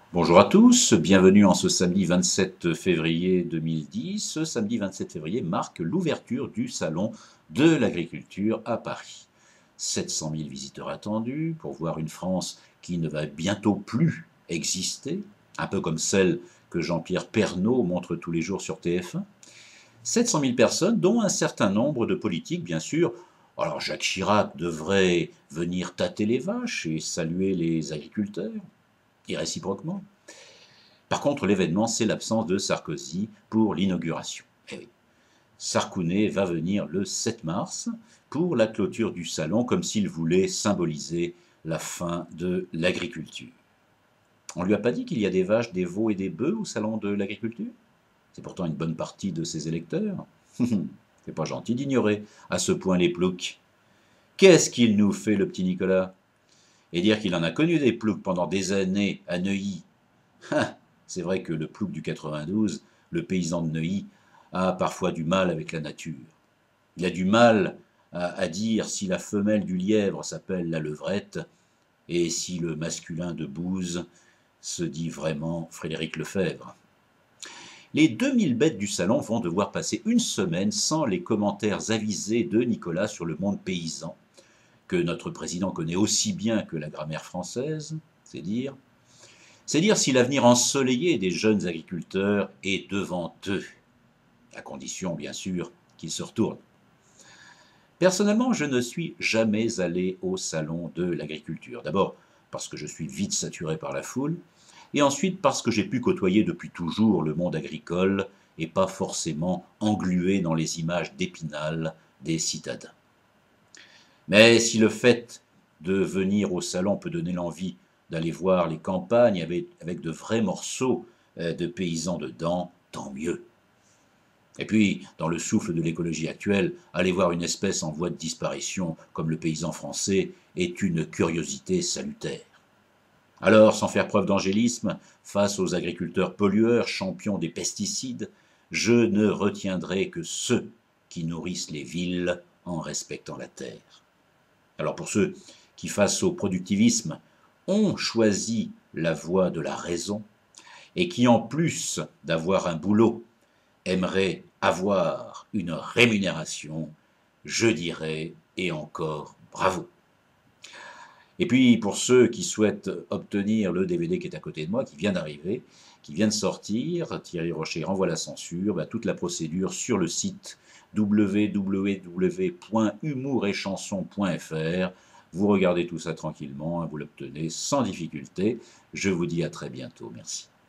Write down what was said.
Bonjour à tous, bienvenue en ce samedi 27 février 2010. Ce samedi 27 février marque l'ouverture du Salon de l'agriculture à Paris. 700 000 visiteurs attendus pour voir une France qui ne va bientôt plus exister, un peu comme celle que Jean-Pierre Pernaut montre tous les jours sur TF1. 700 000 personnes, dont un certain nombre de politiques, bien sûr. Alors Jacques Chirac devrait venir tâter les vaches et saluer les agriculteurs, et réciproquement. Par contre, l'événement, c'est l'absence de Sarkozy pour l'inauguration. Eh oui, Sarkozy va venir le 7 mars pour la clôture du salon, comme s'il voulait symboliser la fin de l'agriculture. On ne lui a pas dit qu'il y a des vaches, des veaux et des bœufs au salon de l'agriculture? C'est pourtant une bonne partie de ses électeurs. C'est pas gentil d'ignorer à ce point les ploucs. Qu'est-ce qu'il nous fait, le petit Nicolas? Et dire qu'il en a connu des ploucs pendant des années à Neuilly. C'est vrai que le plouc du 92, le paysan de Neuilly, a parfois du mal avec la nature. Il a du mal à dire si la femelle du lièvre s'appelle la levrette et si le masculin de Bouze se dit vraiment Frédéric Lefebvre. Les 2000 bêtes du salon vont devoir passer une semaine sans les commentaires avisés de Nicolas sur le monde paysan, que notre président connaît aussi bien que la grammaire française, c'est dire. C'est dire si l'avenir ensoleillé des jeunes agriculteurs est devant eux, à condition bien sûr qu'ils se retournent. Personnellement, je ne suis jamais allé au salon de l'agriculture. D'abord parce que je suis vite saturé par la foule, et ensuite parce que j'ai pu côtoyer depuis toujours le monde agricole et pas forcément englué dans les images d'Épinal des citadins. Mais si le fait de venir au salon peut donner l'envie d'aller voir les campagnes avec de vrais morceaux de paysans dedans, tant mieux. Et puis, dans le souffle de l'écologie actuelle, aller voir une espèce en voie de disparition comme le paysan français est une curiosité salutaire. Alors, sans faire preuve d'angélisme, face aux agriculteurs pollueurs, champions des pesticides, je ne retiendrai que ceux qui nourrissent les villes en respectant la terre. Alors pour ceux qui, face au productivisme, ont choisi la voie de la raison et qui, en plus d'avoir un boulot, aimeraient avoir une rémunération, je dirais, et encore bravo. Et puis pour ceux qui souhaitent obtenir le DVD qui est à côté de moi, qui vient d'arriver, qui vient de sortir, Thierry Rocher renvoie la censure, toute la procédure sur le site www.humouretchanson.fr. Vous regardez tout ça tranquillement, vous l'obtenez sans difficulté. Je vous dis à très bientôt. Merci.